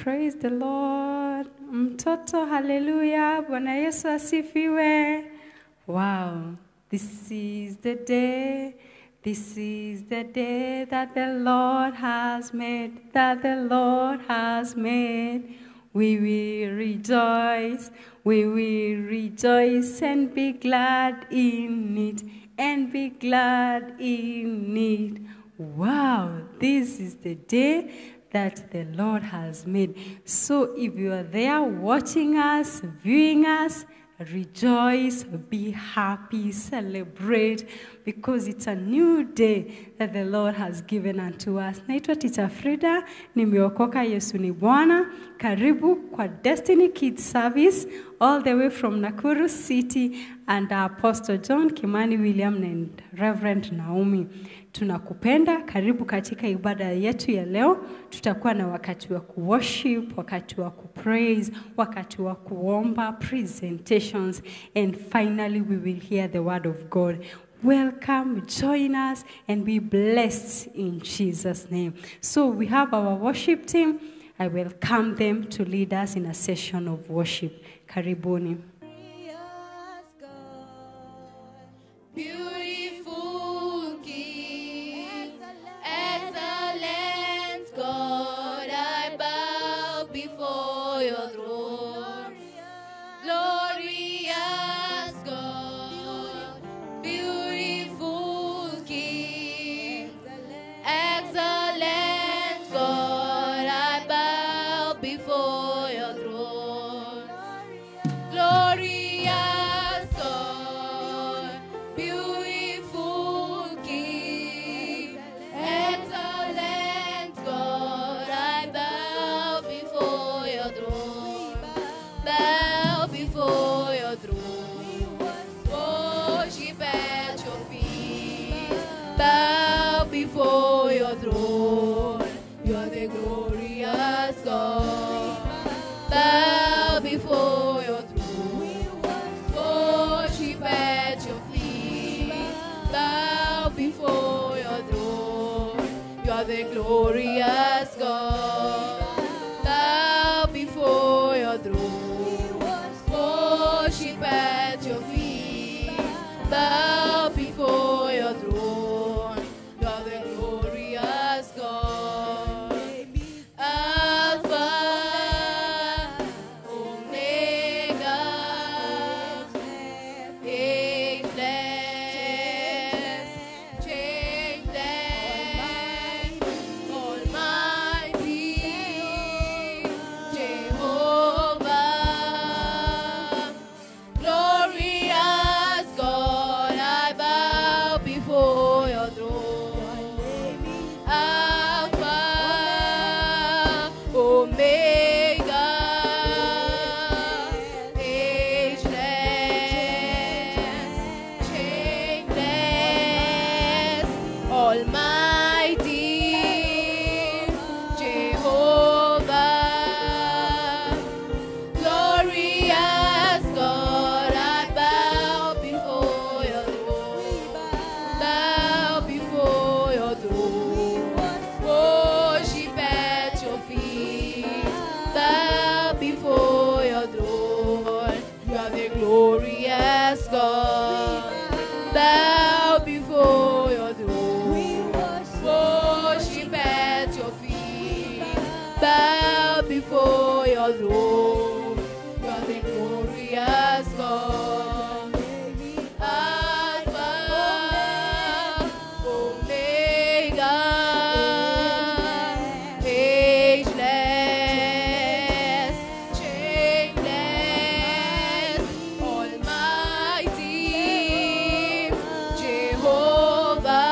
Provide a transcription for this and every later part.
Praise the Lord. Mtoto, hallelujah. Bwana Yesu asifiwe. Wow. This is the day that the Lord has made, We will rejoice and be glad in it, Wow, this is the day that the Lord has made. So if you are there watching us, viewing us, rejoice, be happy, celebrate, because it's a new day that the Lord has given unto us. Naitwa Teacher Frida, nimeokoka Yesu ni Bwana. Karibu kwa Destiny Kids Service, all the way from Nakuru City, and Apostle John Kimani William and Reverend Naomi. Tunakupenda, karibu katika ibada yetu ya leo. Tutakuwa na wakati wa kuworship, wakati wa kupraise, wakati wa kuomba, presentations, and finally we will hear the word of God. Welcome, join us, and be blessed in Jesus' name. So we have our worship team. I welcome them to lead us in a session of worship. Karibuni. Beautiful King, excellent God, I bow before your throne. Glorious God, beautiful King, excellent God, I bow before your throne. Glorious God, beautiful King, excellent God, I bow before your throne. Bow before your throne. Worship at your feet. Bow before your throne. You are the glorious God. Bow before your throne. Worship at your feet. Bow before your throne. You are the glorious God. Bow before your throne. Worship at your feet. Bow before your throne. You are the glorious God. Alpha, Omega, ageless, changeless, Almighty, Jehovah, glorious God, I bow before your throne. Alpha, Omega, ageless, changeless, Almighty, Jehovah, glorious God, I bow before your throne. Bow before your throne. Worship at your feet. Bow before your throne. You are the glorious God. Bow before your throne. Worship at your feet. Bow before your throne. You are the glorious God. Alpha, Omega, ageless, changeless, Almighty, Jehovah,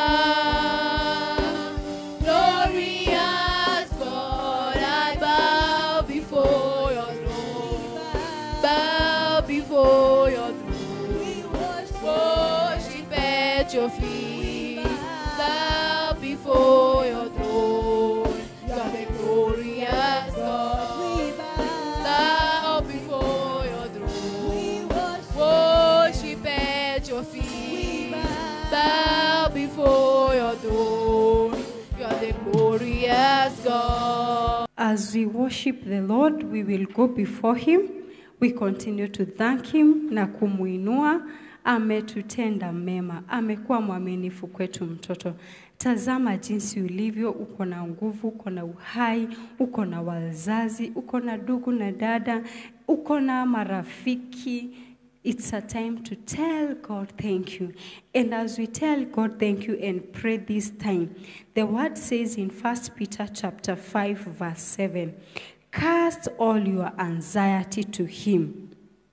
glorious God, I bow before your throne. Bow before your throne. Worship at your feet. Bow before your throne. You are the glorious God. Bow before your throne. Worship at your feet. Bow before your throne. You are the glorious God. as we worship the Lord, we will go before him. We continue to thank him na kumuinua. Ametutenda mema. Amekuwa mwaminifu kwetu mtoto. Tazama jinsi ulivyo, uko na nguvu, uko na uhai, uko na wazazi, uko na ndugu na dada, uko na marafiki. It's a time to tell God thank you. And as we tell God thank you and pray this time, the word says in 1 Peter chapter 5 verse 7, cast all your anxiety to him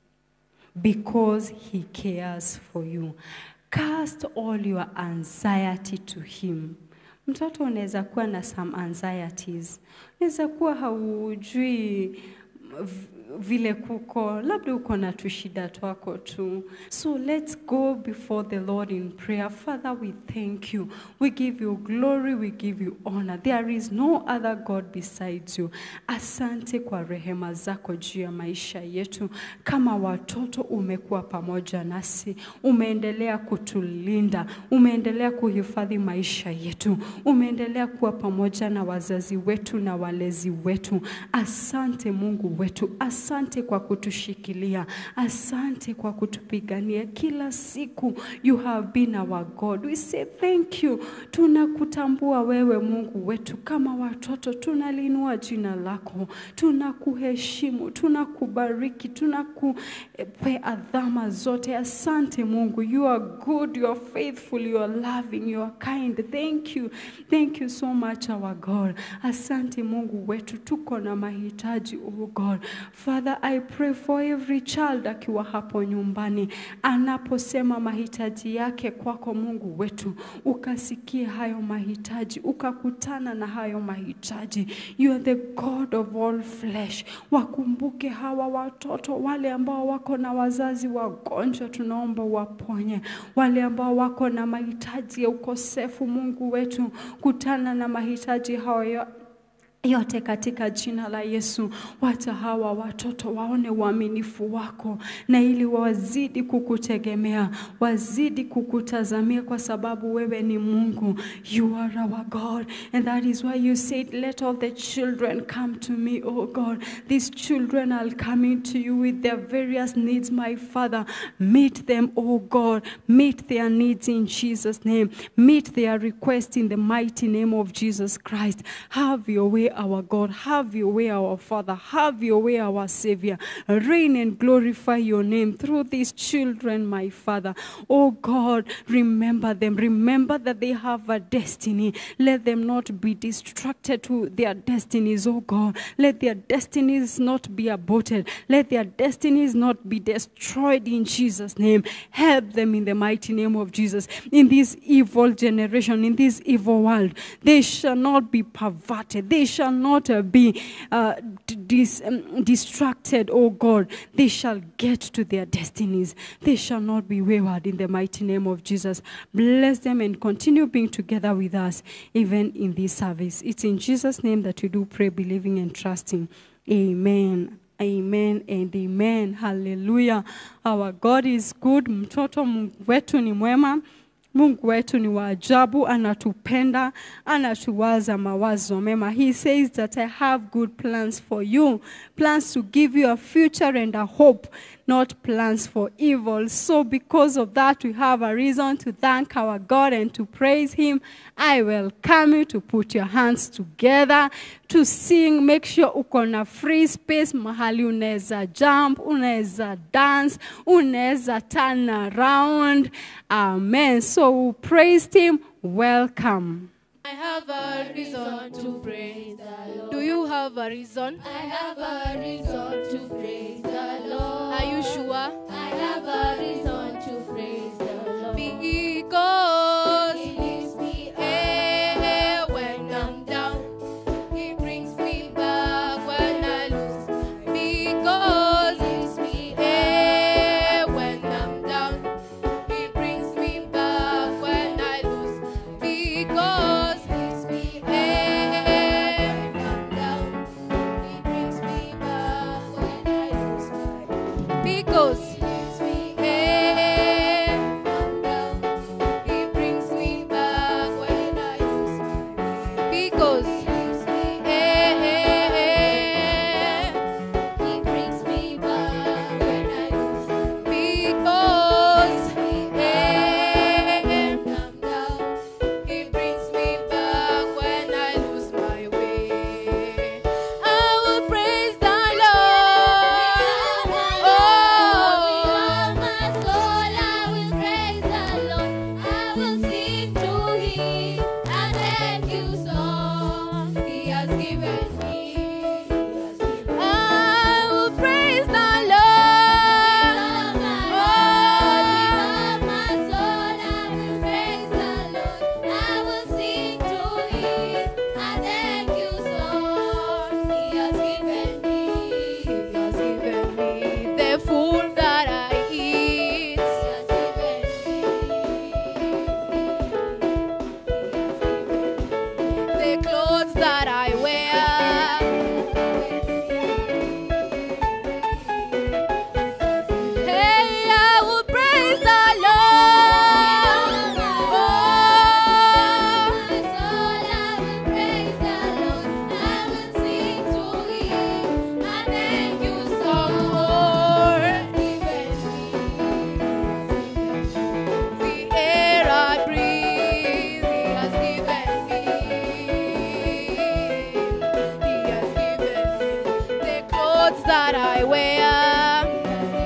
because he cares for you. Cast all your anxiety to him. Mtoto unaweza kuwa na some anxieties. Unaweza kuwa haujui vile kuko, labda uko na tushida twako tu. So let's go before the Lord in prayer. Father, we thank you. We give you glory, we give you honor. There is no other God besides you. Asante kwa rehema zako juu ya maisha yetu. Kama watoto umekuwa pamoja nasi. Umeendelea kutulinda. Umeendelea kuhifadhi maisha yetu. Umeendelea kuwa pamoja na wazazi wetu na walezi wetu. Asante Mungu wetu. Asante kwa kutushikilia. Asante kwa kutupigania kila siku. You have been our God. We say thank you. Tunakutambua wewe Mungu wetu kama watoto. Tunalinua jina lako. Tunakuheshimu. Tunakubariki. Tunakupe adhama zote. Asante Mungu. You are good. You are faithful. You are loving. You are kind. Thank you. Thank you so much our God. Asante Mungu wetu. Tuko na mahitaji, oh God. Father, I pray for every child akiwa hapo nyumbani. Anaposema mahitaji yake kwako Mungu wetu. Ukasikie hayo mahitaji. Ukakutana na hayo mahitaji. You are the God of all flesh. Wakumbuke hawa watoto. Wale ambao wako na wazazi wagonjwa tunaomba waponye. Wale ambao wako na mahitaji ya ukosefu Mungu wetu. Kutana na mahitaji hayo yote katika jina la Yesu. Wacha hawa watoto waone uaminifu wako na ili wazidi kukutegemea, wazidi kukutazamia kwa sababu wewe ni Mungu. You are our God, and that is why you said let all the children come to me, oh God. These children are coming to you with their various needs, my Father. Meet them, oh God. Meet their needs in Jesus' name. Meet their requests in the mighty name of Jesus Christ. Have your way, our God. Have your way, our Father. Have your way, our Savior. Reign and glorify your name through these children, my Father. Oh God, remember them. Remember that they have a destiny. Let them not be distracted to their destinies, oh God. Let their destinies not be aborted. Let their destinies not be destroyed in Jesus' name. Help them in the mighty name of Jesus. In this evil generation, in this evil world, they shall not be perverted. They shall not be distracted, oh God. They shall get to their destinies. They shall not be wayward in the mighty name of Jesus. Bless them and continue being together with us even in this service. It's in Jesus' name that we do pray, believing and trusting. Amen. Amen and amen. Hallelujah. Our God is good. Mtoto Mungu wetu ni mwema. Mungu wetu ni wa ajabu, anatupenda, anatuwaza mawazo mema. He says that I have good plans for you. Plans to give you a future and a hope, not plans for evil. So because of that, we have a reason to thank our God and to praise him. I welcome you to put your hands together, to sing. Make sure uko na free space, mahali unaweza jump, unaweza dance, unaweza turn around. Amen. So we praised him. Welcome. I have a reason to praise the Lord. Do you have a reason? I have a reason to praise the Lord. Are you sure? I have a reason to praise the Lord. Because he lifts me up when I'm down. He brings me back when I lose. Because he lifts me up when I'm down. He brings me back when I lose. Because because he lifts me that I wear.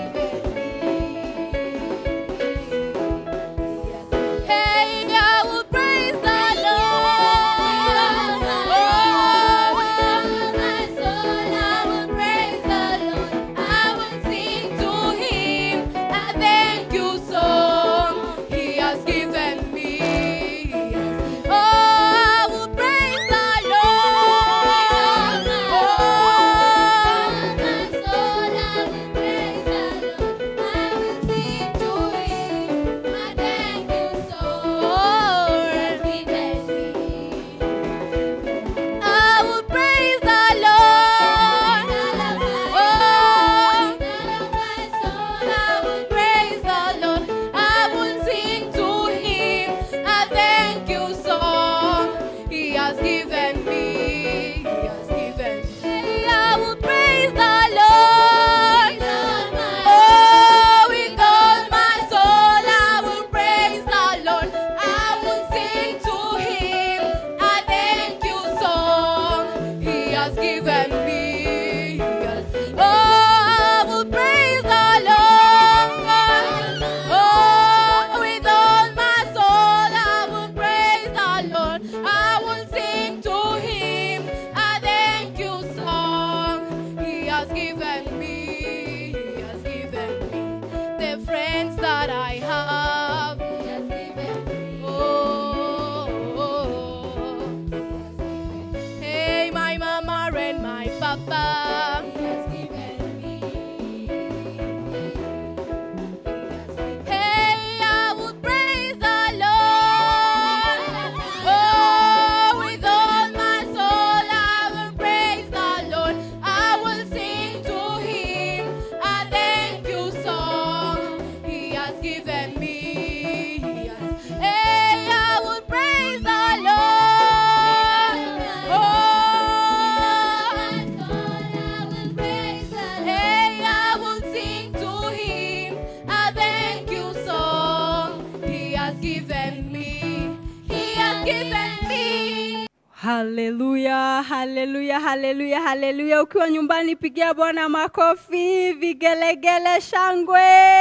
Hallelujah, hallelujah, hallelujah, hallelujah. Ukiwa nyumbani pigia Bwana makofi, vigelegele, shangwe.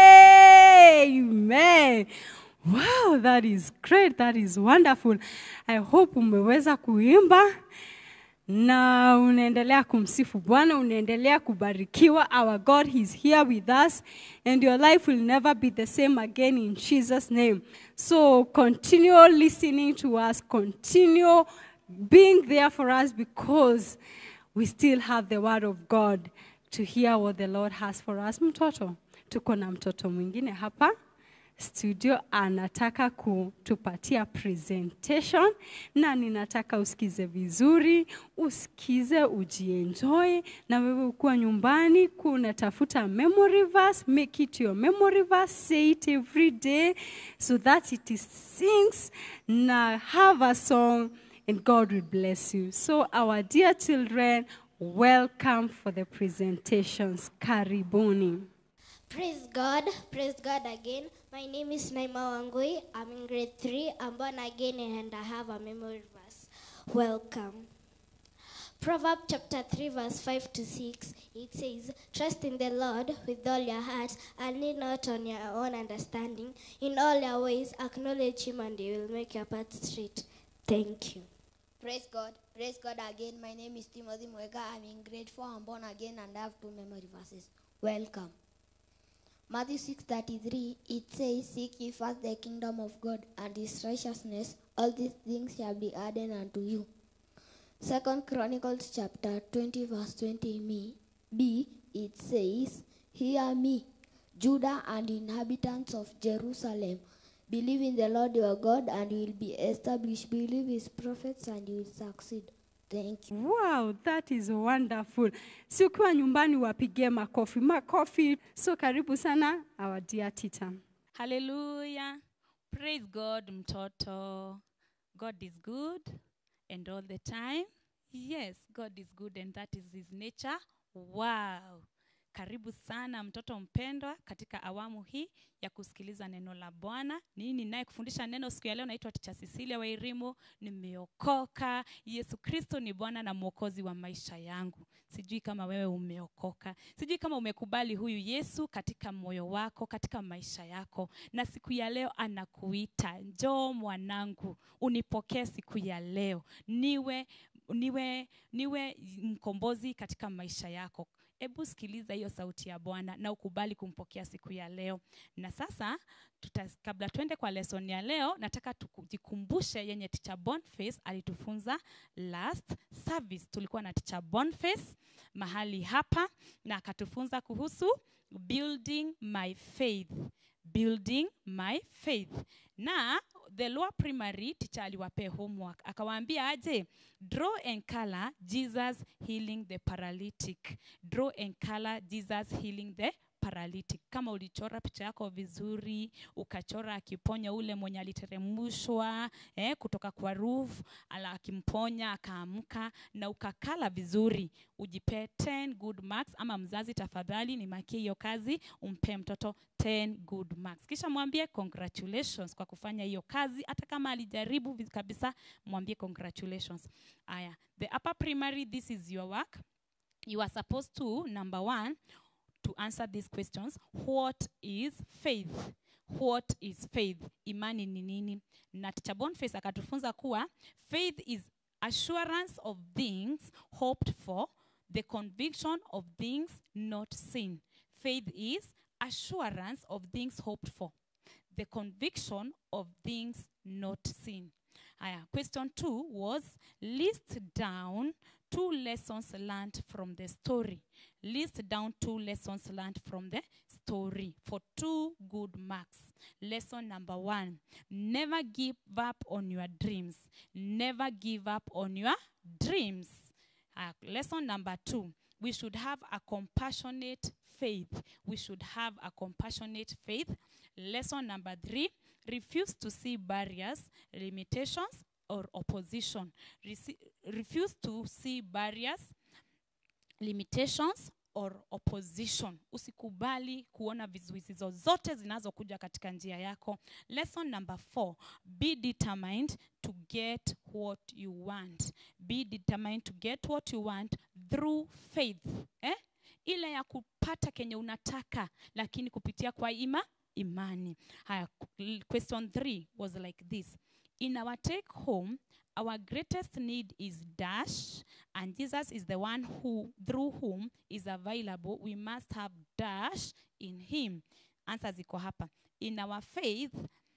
Amen. Wow, that is great. That is wonderful. I hope umeweza kuimba na unaendelea kumsifu Bwana, unaendelea kubarikiwa. Our God, He's here with us and your life will never be the same again in Jesus' name. So continue listening to us, continue being there for us because we still have the word of God to hear what the Lord has for us. Mtoto, tuko na mtoto mwingine hapa studio anataka kutupatia presentation na ninataka usikize vizuri, usikize, ujienjoy, na wewe ukiwa nyumbani kuna tafuta memory verse, make it your memory verse, say it every day so that it sings, na have a song and God will bless you. So our dear children, welcome for the presentations. Karibuni. Praise God again. My name is Naima Wangui. I'm in grade 3. I'm born again and I have a memory verse. Welcome. Proverbs chapter 3 verse 5 to 6. It says, trust in the Lord with all your heart and lean not on your own understanding. In all your ways acknowledge Him and He will make your path straight. Thank you. Praise God again. My name is Timothy Mwega. I'm in grade 4. I'm born again and I have 2 memory verses. Welcome. Matthew 6:33, it says, seek ye first the kingdom of God and His righteousness, all these things shall be added unto you. 2 Chronicles chapter 20 verse 20b, it says, hear me, Judah and inhabitants of Jerusalem. Believe in the Lord your God and you will be established. Believe His prophets and you will succeed. Thank you. Wow, that is wonderful. Si ukiwa nyumbani wapige makofi. So karibu sana, our dear teacher. Hallelujah. Praise God, mtoto. God is good and all the time. Yes, God is good and that is His nature. Wow. Karibu sana mtoto mpendwa katika awamu hii ya kusikiliza neno la Bwana. Nini naye kufundisha neno siku ya leo, naitwa Teacher Cecilia Wairimu. Nimeokoka. Yesu Kristo ni Bwana na Mwokozi wa maisha yangu. Sijui kama wewe umeokoka. Sijui kama umekubali huyu Yesu katika moyo wako, katika maisha yako. Na siku ya leo anakuita, njoo mwanangu, unipokee siku ya leo. Niwe mkombozi katika maisha yako. Ebu sikiliza hiyo sauti ya Bwana na ukubali kumpokea siku ya leo. Na sasa kabla tuende kwa lesson ya leo, nataka tujikumbushe yenye Teacher Boniface alitufunza last service. Tulikuwa na Teacher Boniface mahali hapa na akatufunza kuhusu building my faith. Building my faith. Na the lower primary teacher aliwape homework. Akawaambia aje, draw and color Jesus healing the paralytic. Draw and color Jesus healing the paralytic. Kama ulichora picha yako vizuri, ukachora akiponya ule mwenye aliteremushwa kutoka kwa roof, akimponya akaamka, na ukakala vizuri, ujipe 10 good marks. Ama mzazi tafadhali ni makie hiyo kazi, umpe mtoto 10 good marks. Kisha mwambie congratulations kwa kufanya hiyo kazi. Hata kama alijaribu kabisa, mwambie congratulations. Aya, the upper primary, this is your work. You are supposed to, number 1, to answer these questions. What is faith? What is faith? Imani ni nini? Na Teacher Boniface akatufunza kuwa faith is assurance of things hoped for, the conviction of things not seen. Faith is assurance of things hoped for, the conviction of things not seen. Question 2 was list down 2 lessons learned from the story. List down 2 lessons learned from the story for 2 good marks. Lesson number 1, never give up on your dreams. Never give up on your dreams. Lesson number 2, we should have a compassionate faith. We should have a compassionate faith. Lesson number 3, refuse to see barriers, limitations, or opposition. Refuse to see barriers, limitations, or opposition. Usikubali kuona vizuizi zozote zinazokuja katika njia yako. Lesson number 4, be determined to get what you want. Be determined to get what you want through faith. Ile ya kupata kenye unataka, lakini kupitia kwa imani. Question 3 was like this. In our take home, our greatest need is dash, and Jesus is the one who, through whom is available. We must have dash in him. Answer ziko hapa. In our faith,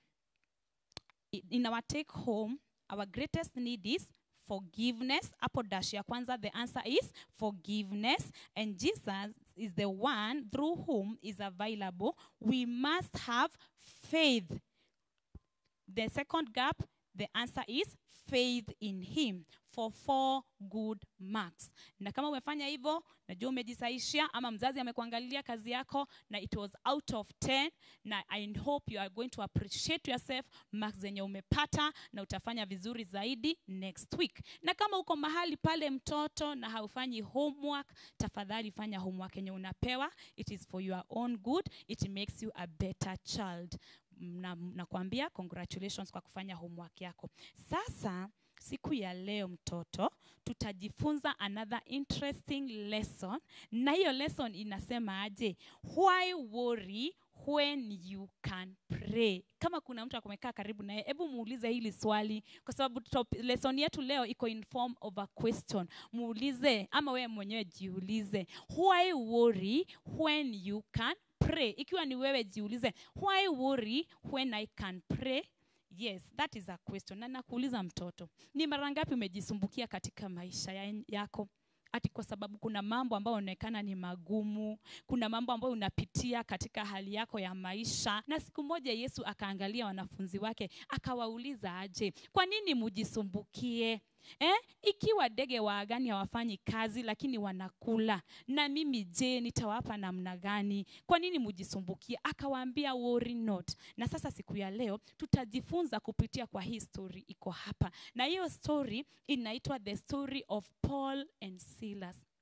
in our take home, our greatest need is forgiveness. Apo dash ya kwanza, the answer is forgiveness. And Jesus is the one through whom is available. We must have faith. The second gap, the answer is faith in him for 4 good marks. Na kama umefanya hivyo, najua umejisaishia ama mzazi amekuangalia kazi yako na it was out of 10, na I hope you are going to appreciate yourself marks zenye umepata, na utafanya vizuri zaidi next week. Na kama uko mahali pale mtoto na haufanyi homework, tafadhali fanya homework yenye unapewa. It is for your own good. It makes you a better child. Na kuambia congratulations kwa kufanya homework yako. Sasa siku ya leo mtoto, tutajifunza another interesting lesson. Na hiyo lesson inasema aje? Why worry when you can pray? Kama kuna mtu akomekaa karibu naye, hebu muulize hili swali, kwa sababu lesson yetu leo iko in form of a question. Muulize, ama wewe mwenyewe jiulize, why worry when you can pray? Ikiwa ni wewe jiulize, why worry when I can pray? Yes, that is a question. Na nakuuliza mtoto, ni mara ngapi umejisumbukia katika maisha yako? Ati kwa sababu kuna mambo ambayo yanaonekana ni magumu, kuna mambo ambayo unapitia katika hali yako ya maisha. Na siku moja Yesu akaangalia wanafunzi wake, akawauliza aje, kwa nini mujisumbukie? Ikiwa ndege wa angani hawafanyi kazi lakini wanakula, na mimi je, nitawapa namna gani? Kwa nini mujisumbukie? Akawaambia worry not. Na sasa siku ya leo tutajifunza kupitia kwa hii story iko hapa. Na hiyo story inaitwa the story of Paul and Silas.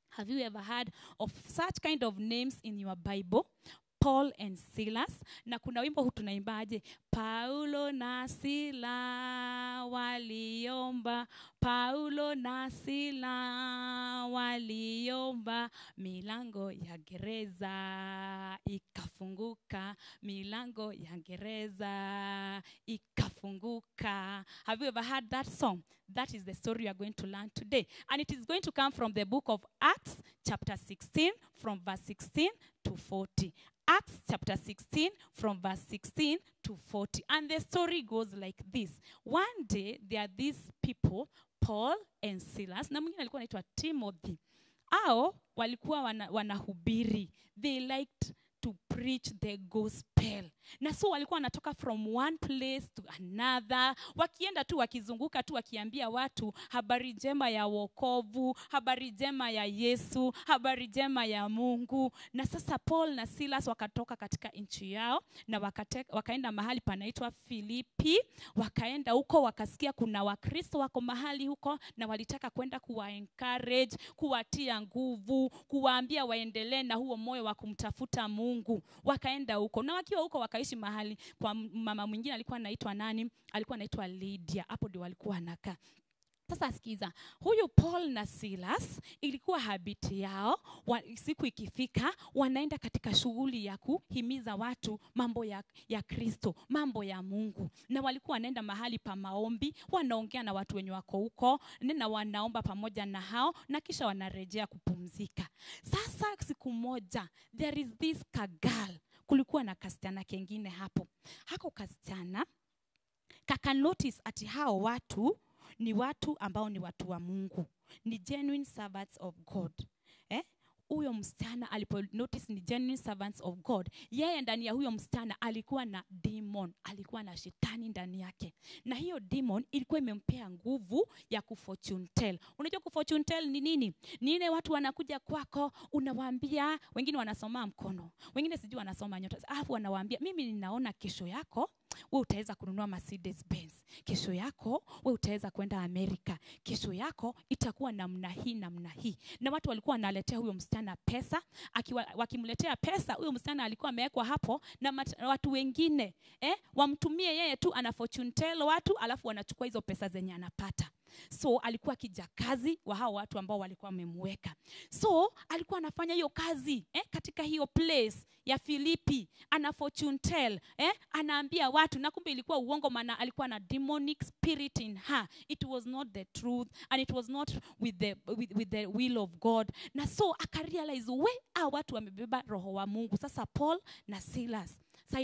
Have you ever heard of such kind of names in your Bible? Paul and Silas. Na kuna wimbo tunaimbaje? Paulo na Sila waliomba, Paulo na Sila waliomba, milango ya gereza ikafunguka, milango ya gereza ikafunguka. Have you ever heard that song? That is the story we are going to learn today. And it is going to come from the book of Acts, chapter 16, from verse 16 to 40. Acts chapter 16 from verse 16 to 40. And the story goes like this. One day there are these people, Paul and Silas, na mwingine alikuwa anaitwa Timothy. Hao walikuwa wanahubiri. They liked to preach the gospel. Na so walikuwa wanatoka from one place to another, wakienda tu wakizunguka tu wakiambia watu habari njema ya wokovu, habari njema ya Yesu, habari njema ya Mungu. Na sasa Paul na Silas wakatoka katika nchi yao na wakaenda mahali panaitwa Filipi. Wakaenda huko wakasikia kuna Wakristo wako mahali huko na walitaka kwenda kuwa encourage, kuwatia nguvu, kuwaambia waendelee na huo moyo wa kumtafuta Mungu. Wakaenda huko na wakiwa huko wakaishi mahali kwa mama mwingine alikuwa anaitwa nani? Alikuwa anaitwa Lydia. Hapo ndio walikuwa wanakaa. Sasa sikiza, huyu Paul na Silas ilikuwa habiti yao, siku ikifika wanaenda katika shughuli ya kuhimiza watu mambo ya Kristo, mambo ya Mungu. Na walikuwa wanaenda mahali pa maombi, wanaongea na watu wenye wako huko, na wanaomba pamoja na hao na kisha wanarejea kupumzika. Sasa siku moja there is this girl, kulikuwa na kasichana kengine hapo. Hako kasichana kaka notice ati hao watu ni watu ambao ni watu wa Mungu, ni genuine servants of God. Huyo msichana alipo notice ni genuine servants of God, yeye ndani ya huyo msichana alikuwa na demon, alikuwa na shetani ndani yake. Na hiyo demon ilikuwa imempea nguvu ya kufortune tell. Unajua kufortune tell ni nini? Ni ile watu wanakuja kwako, unawaambia, wengine wanasoma mkono, wengine sijui wanasoma nyota. Alafu wanawaambia, mimi ninaona kesho yako wewe utaweza kununua Mercedes Benz. Kesho yako wewe utaweza kwenda Amerika. Kesho yako itakuwa namna hii namna hii. Na watu walikuwa wanaletea huyo msichana pesa, wakimletea pesa huyo msichana alikuwa amewekwa hapo na watu wengine wamtumie yeye tu, ana fortune tell watu, alafu wanachukua hizo pesa zenye anapata. So alikuwa kijakazi wa hao watu ambao walikuwa wamemweka. So alikuwa anafanya hiyo kazi katika hiyo place ya Filipi, ana fortune tell, anaambia watu, na kumbe ilikuwa uongo, maana alikuwa na demonic spirit in her. It was not the truth and it was not with the will of God. Na so akarealize watu wamebeba roho wa Mungu. Sasa Paul na Silas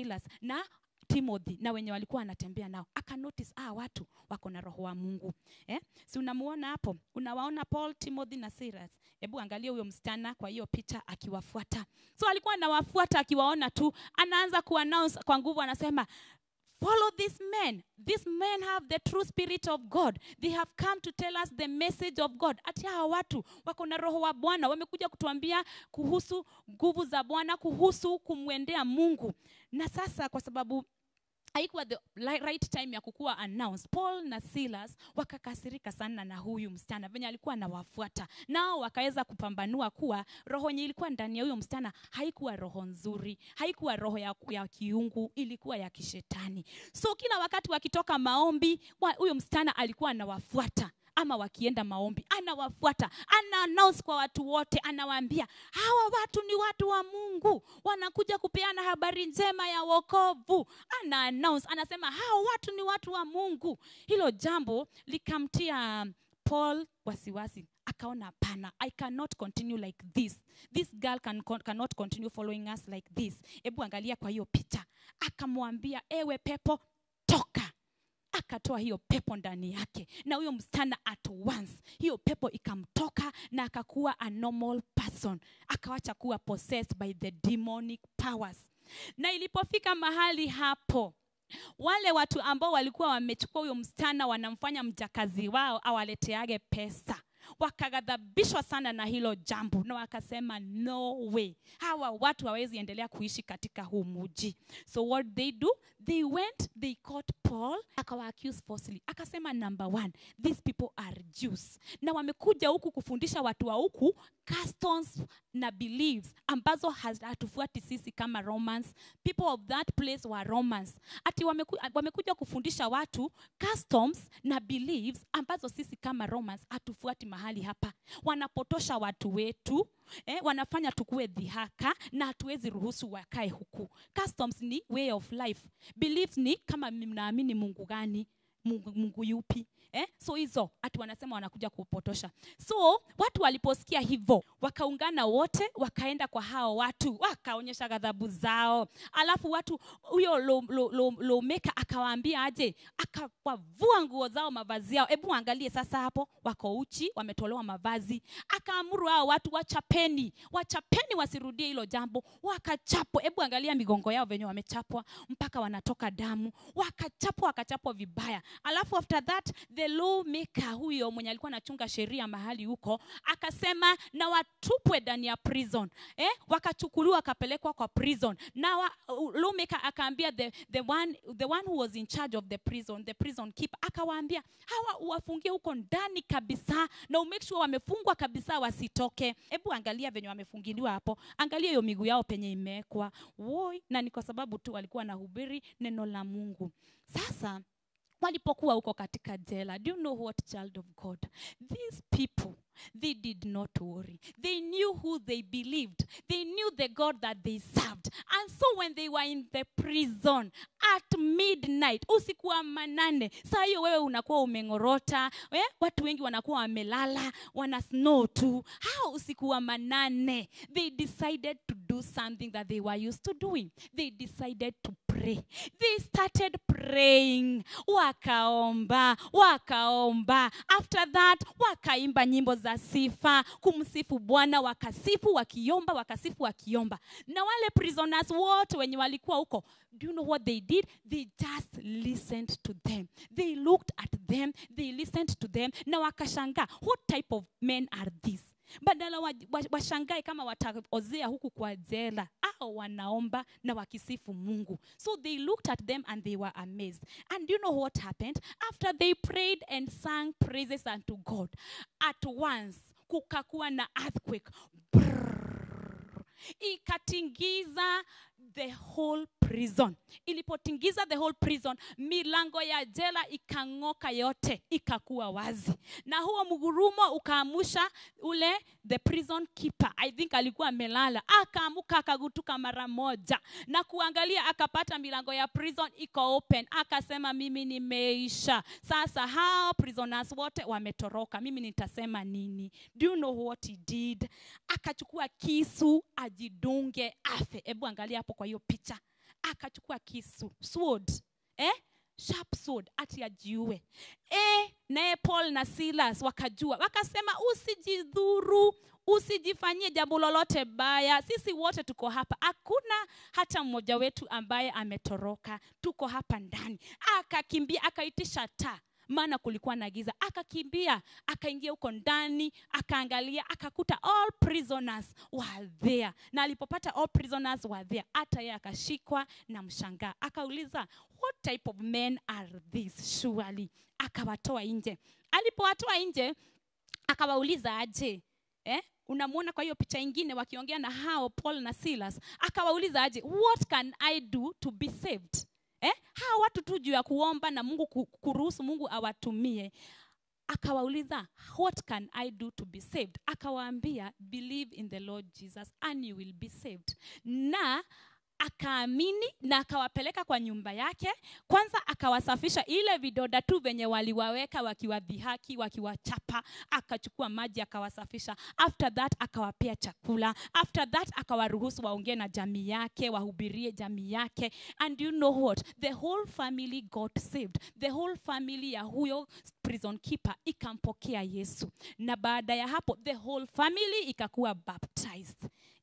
na Timothy na wenye walikuwa anatembea nao, aka notice watu wako na roho wa Mungu. Si unamuona hapo? Unawaona Paul, Timothy na Silas. Hebu angalia huyo msichana kwa hiyo picha akiwafuata. So alikuwa anawafuata akiwaona tu, anaanza kuannounce kwa nguvu, anasema, follow these men. These men have the true spirit of God. They have come to tell us the message of God. Ati hawa watu wako na roho wa Bwana, wamekuja kutuambia kuhusu nguvu za Bwana, kuhusu kumwendea Mungu. Na sasa kwa sababu haikuwa the right time ya kukua announced, Paul na Silas wakakasirika sana na huyu msichana venye alikuwa anawafuata. Nao wakaweza kupambanua kuwa roho yenye ilikuwa ndani ya huyo msichana haikuwa roho nzuri, haikuwa roho ya kiungu, ilikuwa ya kishetani. So kila wakati wakitoka maombi, huyo msichana alikuwa anawafuata. Ama wakienda maombi, anawafuata, ana-announce kwa watu wote, anawaambia, hawa watu ni watu wa Mungu, wanakuja kupeana habari njema ya wokovu. Ana-announce, anasema, hawa watu ni watu wa Mungu. Hilo jambo likamtia Paul wasiwasi. Akaona, hapana, I cannot continue like this. This girl cannot continue following us like this. Hebu angalia kwa hiyo picha. Akamwambia, ewe pepo, toka. Akatoa hiyo pepo ndani yake. Na huyo msichana at once, hiyo pepo ikamtoka na akakuwa a normal person. Akawacha kuwa possessed by the demonic powers. Na ilipofika mahali hapo, wale watu ambao walikuwa wamechukua huyo msichana wanamfanya mjakazi wao awaleteage pesa, Wakaghadhabishwa sana na hilo jambo na wakasema no way, hawa watu hawezi endelea kuishi katika huu mji. So what they do, they went, they caught Paul, akawa accused falsely. Akasema number one, these people are Jews, na wamekuja huku kufundisha watu wa huku customs na beliefs ambazo hatufuati sisi kama Romans. People of that place were Romans. Ati wamekuja kufundisha watu customs na beliefs ambazo sisi kama Romans hatufuati mahali hapa. Wanapotosha watu wetu, wanafanya tukue dhihaka na hatuwezi ruhusu wakae huku. Customs ni way of life. Beliefs ni kama mnaamini Mungu gani, Mungu yupi. So hizo ati wanasema wanakuja kupotosha. So watu waliposikia hivyo, wakaungana wote, wakaenda kwa hao watu, wakaonyesha ghadhabu zao. Alafu watu, huyo lawmaker akawaambia aje, akawavua nguo zao, mavazi yao. Hebu angalie sasa hapo, wako uchi, wametolewa mavazi. Akaamuru hao watu wachapeni wasirudie hilo jambo. Wakachapwa, hebu angalia migongo yao venye wamechapwa mpaka wanatoka damu. Wakachapwa vibaya. Alafu after that, the lawmaker huyo mwenye alikuwa anachunga sheria mahali huko akasema na watupwe ndani ya prison. Wakachukuliwa wakapelekwa kwa prison. Na lawmaker akaambia the one who was in charge of the prison keeper, akawaambia hawa uwafungie huko ndani kabisa na umake sure wamefungwa kabisa wasitoke. Hebu angalia venye wamefungiliwa hapo. Angalia hiyo miguu yao penye imekwa. Woi, na ni kwa sababu tu walikuwa nahubiri neno la Mungu. Sasa walipokuwa huko katika jela, do you know what, child of God? These people, they did not worry. They knew who they believed. They knew the God that they served. And so when they were in the prison at midnight, usiku wa manane, saa hiyo wewe unakuwa umengorota, watu wengi wanakuwa wamelala, wana snow tu. How usiku wa manane? They decided to do something that they were used to doing. They decided to pray. They started praying. Wakaomba. After that, wakaimba nyimbo za sifa, kumsifu Bwana, wakasifu wakiomba. Na wale prisoners wote wenye walikuwa huko, do you know what they did? They just listened to them. They looked at them, they listened to them, na wakashangaa, what type of men are these? Badala washangae kama wataozea huku kwa jela, wanaomba na wakisifu Mungu. So they looked at them and they were amazed. And you know what happened? After they prayed and sang praises unto God, at once kukakuwa na earthquake. Ikatingiza the whole prison. Ilipotingiza the whole prison, milango ya jela ikang'oka yote, ikakuwa wazi. Na huo mgurumo ukaamusha ule the prison keeper. I think alikuwa amelala. Akaamuka akagutuka mara moja na kuangalia, akapata milango ya prison iko open. Akasema mimi nimeisha. Sasa hao prisoners wote wametoroka. Mimi nitasema nini? Do you know what he did? Akachukua kisu ajidunge afe. Hebu angalia hapo kwa hiyo picha. Akachukua kisu, sword, sharp sword, ati ajiue. Naye Paul na Silas wakajua, wakasema usijidhuru, usijifanyie jambo lolote baya. Sisi wote tuko hapa. Hakuna hata mmoja wetu ambaye ametoroka. Tuko hapa ndani. Akakimbia, akaitisha taa, maana kulikuwa na giza. Akakimbia, akaingia huko ndani, akaangalia, akakuta all prisoners were there. Na alipopata all prisoners were there, hata yeye akashikwa na mshangaa. Akauliza, what type of men are these surely? Akawatoa nje. Alipowatoa nje, akawauliza aje, unamuona kwa hiyo picha nyingine wakiongea na hao Paul na Silas, akawauliza aje, what can I do to be saved? Hao watu tu juu ya kuomba na Mungu kuruhusu Mungu awatumie. Akawauliza, what can I do to be saved? Akawaambia, believe in the Lord Jesus and you will be saved. Na akaamini na akawapeleka kwa nyumba yake. Kwanza akawasafisha ile vidoda tu venye waliwaweka wakiwadhihaki, wakiwachapa. Akachukua maji akawasafisha. After that akawapea chakula. After that akawaruhusu waongee na jamii yake, wahubirie jamii yake. And you know what? The whole family got saved. The whole family ya huyo prison keeper ikampokea Yesu. Na baada ya hapo the whole family ikakuwa baptized.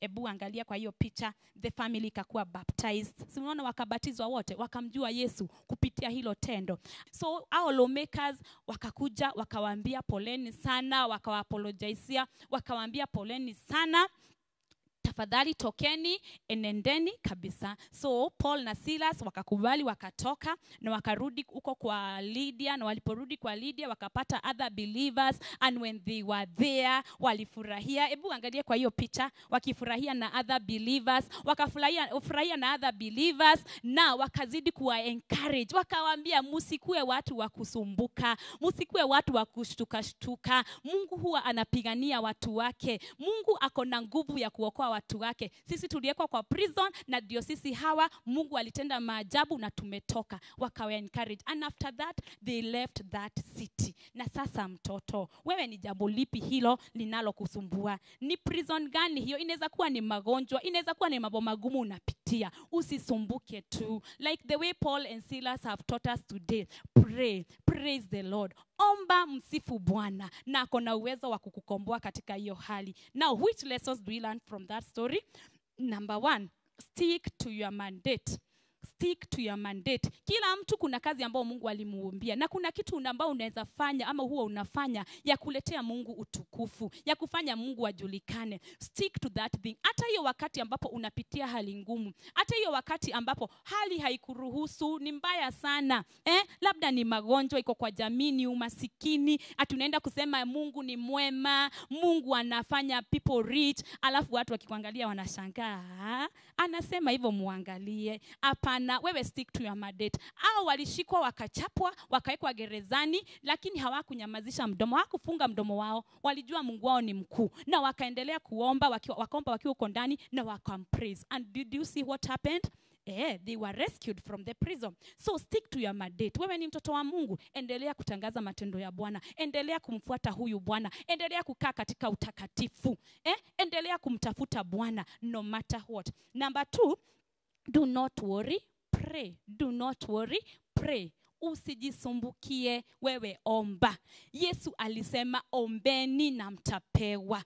Ebu angalia kwa hiyo picha, the family ikakuwa baptized. Si unaona wakabatizwa wote, wakamjua Yesu kupitia hilo tendo. So our lawmakers wakakuja, wakawaambia poleni sana, wakawaapologizea, wakawaambia poleni sana, tafadhali tokeni, enendeni kabisa. So Paul na Silas wakakubali, wakatoka na wakarudi huko kwa Lydia, na waliporudi kwa Lydia wakapata other believers, and when they were there walifurahia. Hebu angalia kwa hiyo picha, wakifurahia na other believers, wakafurahia na other believers, na wakazidi kuwa encourage, wakawaambia msikue watu wa kusumbuka, msikue watu wa kushtuka. Mungu huwa anapigania watu wake. Mungu ako na nguvu ya kuokoa watu wake. Sisi tuliekwa kwa prison, na ndio sisi hawa Mungu alitenda maajabu na tumetoka. Wakawa encouraged, and after that they left that city. Na sasa mtoto, wewe ni jambo lipi hilo linalo kusumbua? Ni prison gani hiyo? Inaweza kuwa ni magonjwa, inaweza kuwa ni mambo magumu unapitia. Usisumbuke tu, like the way Paul and Silas have taught us today. Pray, praise the Lord. Omba, msifu Bwana, na ako na uwezo wa kukukomboa katika hiyo hali. Now, which lessons do we learn from that story? Number 1, stick to your mandate. Stick to your mandate. Kila mtu kuna kazi ambayo Mungu alimuumbia, na kuna kitu ambao unaweza fanya ama huwa unafanya ya kuletea Mungu utukufu, ya kufanya Mungu ajulikane. Stick to that thing. Hata hiyo wakati ambapo unapitia hali ngumu, hata hiyo wakati ambapo hali haikuruhusu, ni mbaya sana, labda ni magonjwa iko kwa jamii, ni umasikini, atunaenda kusema Mungu ni mwema, Mungu anafanya people rich, alafu watu wakikuangalia wanashangaa, anasema hivyo muangalie. Hapana, wewe stick to your mandate. Hao walishikwa, wakachapwa, wakaekwa gerezani, lakini hawakunyamazisha mdomo, hawakufunga mdomo wao. Walijua Mungu wao ni mkuu, na wakaendelea kuomba, wakaomba wakiwa uko ndani, na wakampraise. And did you see what happened? They were rescued from the prison. So stick to your mandate. Wewe ni mtoto wa Mungu, endelea kutangaza matendo ya Bwana, endelea kumfuata huyu Bwana, endelea kukaa katika utakatifu, endelea kumtafuta Bwana no matter what. Number 2, do not worry, pray. Do not worry, pray. Usijisumbukie, wewe omba. Yesu alisema ombeni na mtapewa.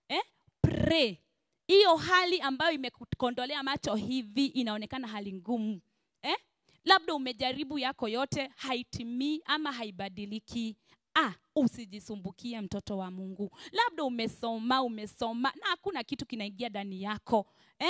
Pray. Hiyo hali ambayo imekondolea macho hivi inaonekana hali ngumu. Labda umejaribu yako yote, haitimii ama haibadiliki. Usijisumbukie mtoto wa Mungu. Labda umesoma na hakuna kitu kinaingia ndani yako.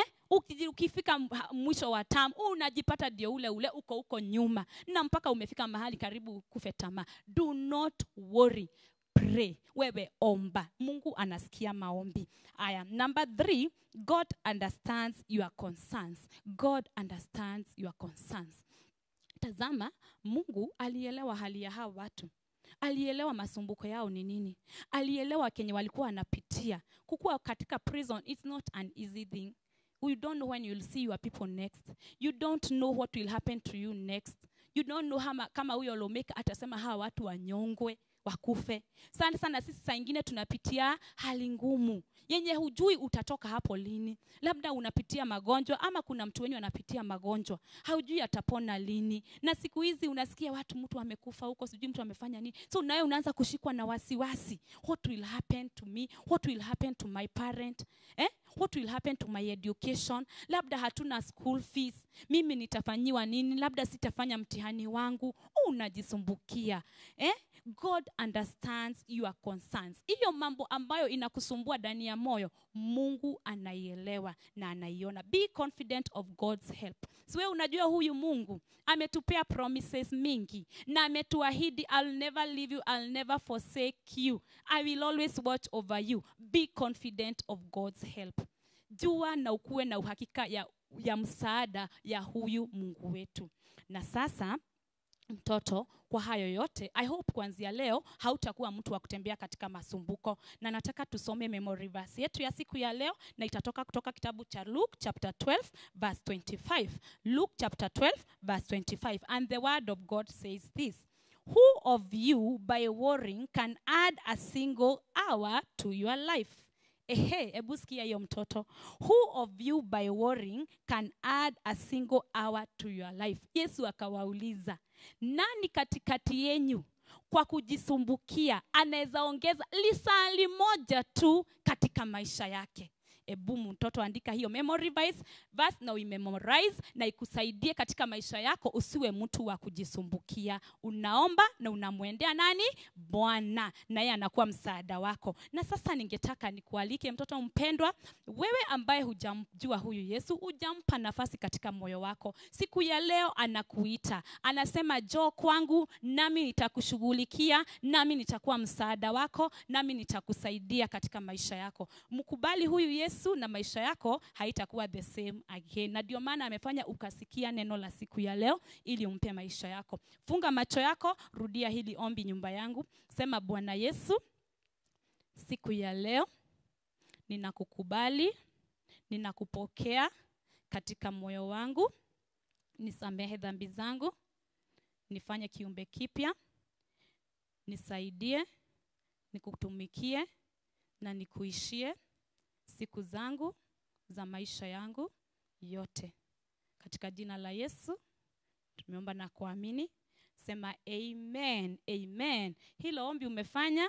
Ukifika mwisho wa term unajipata ndio ule uko nyuma, na mpaka umefika mahali karibu kufe tamaa. Do not worry, pray. Wewe omba, Mungu anasikia maombi. Number 3, God understands your concerns. God understands your concerns. Tazama, Mungu alielewa hali ya hao watu. Alielewa masumbuko yao ni nini. Alielewa kenye walikuwa wanapitia. Kukua katika prison, it's not an easy thing. You don't know when you'll see your people next. You don't know what will happen to you next. You don't know kama huyo lawmaker atasema hawa watu wanyongwe, wakufe. Sana sisi saa ingine tunapitia hali ngumu yenye hujui utatoka hapo lini. Labda unapitia magonjwa, ama kuna mtu wenye anapitia magonjwa, haujui atapona lini. Na siku hizi unasikia mtu amekufa huko, sijui mtu amefanya nini. So nawe unaanza kushikwa na wasiwasi. What will happen to me? What will happen to my parent? What will happen to my education? Labda hatuna school fees, mimi nitafanyiwa nini? Labda sitafanya mtihani wangu. Unajisumbukia. God understands your concerns. Hiyo mambo ambayo inakusumbua ndani ya moyo, Mungu anaielewa na anaiona. Be confident of God's help. So wewe unajua huyu Mungu ametupea promises mingi, na ametuahidi, I'll never leave you, I'll never forsake you, I will always watch over you. Be confident of God's help. Jua na ukue na uhakika ya msaada ya huyu Mungu wetu. Na sasa mtoto, kwa hayo yote, I hope kuanzia leo hautakuwa mtu wa kutembea katika masumbuko. Na nataka tusome memory verse yetu ya siku ya leo, na itatoka kutoka kitabu cha Luke chapter 12 verse 25. Luke chapter 12 verse 25. And the word of God says this: Who of you by worrying can add a single hour to your life? Ebu sikia hiyo mtoto. Who of you by worrying can add a single hour to your life? Yesu akawauliza, nani katikati yenu kwa kujisumbukia anaweza ongeza lisali moja tu katika maisha yake? Ebu mtoto andika hiyo memory verse na uimemorize na ikusaidie katika maisha yako. Usiwe mtu wa kujisumbukia. Unaomba na unamwendea nani? Bwana, na yeye anakuwa msaada wako. Na sasa ningetaka nikualike mtoto mpendwa, wewe ambaye hujamjua huyu Yesu, hujampa nafasi katika moyo wako. Siku ya leo anakuita. Anasema njoo kwangu nami nitakushughulikia, nami nitakuwa msaada wako, nami nitakusaidia katika maisha yako. Mkubali huyu Yesu na maisha yako haitakuwa the same again. Na ndio maana amefanya ukasikia neno la siku ya leo ili umpe maisha yako. Funga macho yako, rudia hili ombi nyumba yangu. Sema, Bwana Yesu, siku ya leo ninakukubali, ninakupokea katika moyo wangu. Nisamehe dhambi zangu, nifanye kiumbe kipya, nisaidie, nikutumikie na nikuishie siku zangu za maisha yangu yote. Katika jina la Yesu tumeomba na kuamini. Sema amen, amen. Hilo ombi umefanya,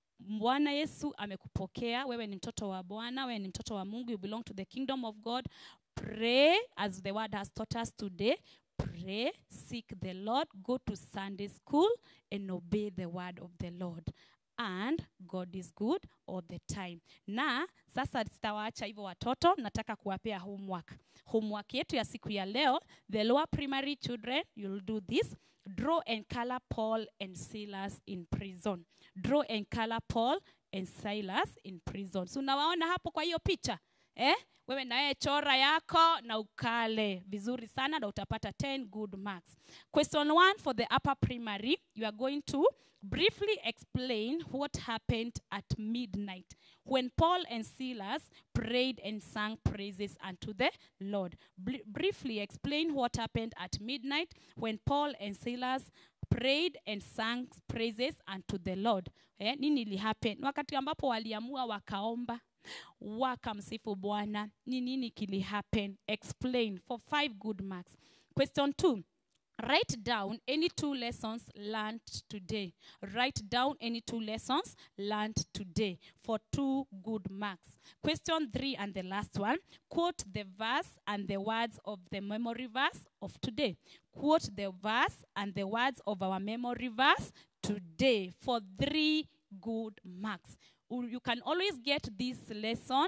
Bwana Yesu amekupokea. Wewe ni mtoto wa Bwana, wewe ni mtoto wa Mungu. You belong to the kingdom of God. Pray as the word has taught us today. Pray, seek the Lord, go to Sunday school and obey the word of the Lord. And God is good all the time. Na sasa sitawaacha hivyo watoto, nataka kuwapea homework. Homework yetu ya siku ya leo, the lower primary children, you'll do this. Draw and color Paul and Silas in prison. Draw and color Paul and Silas in prison. So unawaona hapo kwa hiyo picha? Wewe naye chora yako na ukale vizuri sana na utapata 10 good marks. Question 1 for the upper primary, you are going to briefly explain what happened at midnight when Paul and Silas prayed and sang praises unto the Lord. Briefly explain what happened at midnight when Paul and Silas prayed and sang praises unto the Lord. Nini li happen? Wakati ambapo waliamua wakaomba, wakamsifu Bwana, nini kili happen? Explain for 5 good marks. Question 2. Write down any 2 lessons learned today. Write down any 2 lessons learned today for 2 good marks. Question 3 and the last one. Quote the verse and the words of the memory verse of today. Quote the verse and the words of our memory verse today for 3 good marks. You can always get this lesson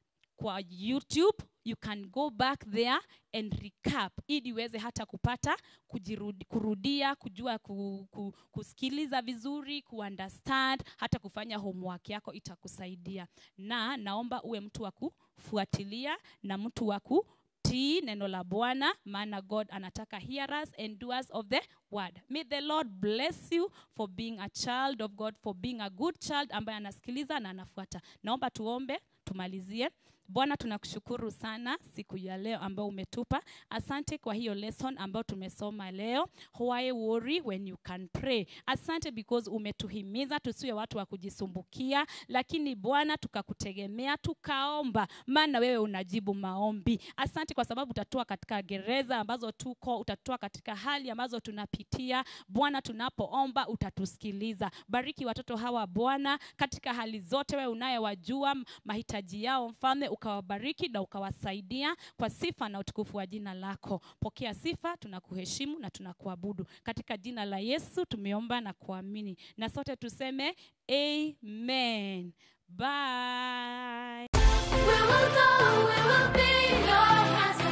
kwa YouTube. You can go back there and recap ili uweze hata kupata kurudia, kujua kusikiliza vizuri, kuunderstand, hata kufanya homework yako itakusaidia. Na naomba uwe mtu wa kufuatilia na mtu wa kutii neno la Bwana, maana God anataka hearers and doers of the word. May the Lord bless you for being a child of God, for being a good child ambaye anasikiliza na anafuata. Naomba tuombe, tumalizie. Bwana, tunakushukuru sana siku ya leo ambao umetupa. Asante kwa hiyo lesson ambao tumesoma leo. Why worry when you can pray? Asante because umetuhimiza tusiwe watu wa kujisumbukia, lakini Bwana tukakutegemea, tukaomba, maana wewe unajibu maombi. Asante kwa sababu utatoa katika gereza ambazo tuko, utatoa katika hali ambazo tunapitia. Bwana, tunapoomba utatusikiliza. Bariki watoto hawa Bwana katika hali zote, wewe unayewajua mahitaji yao, Mfalme ukawabariki na ukawasaidia kwa sifa na utukufu wa jina lako. Pokea sifa, tunakuheshimu na tunakuabudu. Katika jina la Yesu tumeomba na kuamini. Na sote tuseme amen. Bye. We will go, we will be your hands.